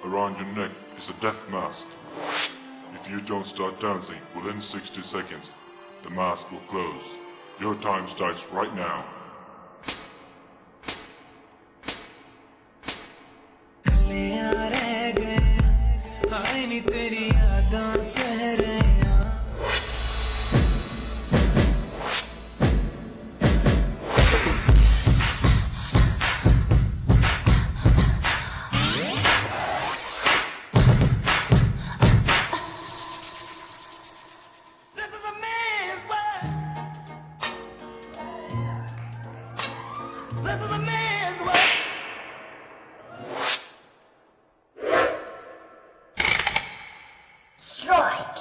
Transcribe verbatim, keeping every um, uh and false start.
around your neck is a death mask. If you don't start dancing within sixty seconds, the mask will close. Your time starts right now. This is a man's world. Strike.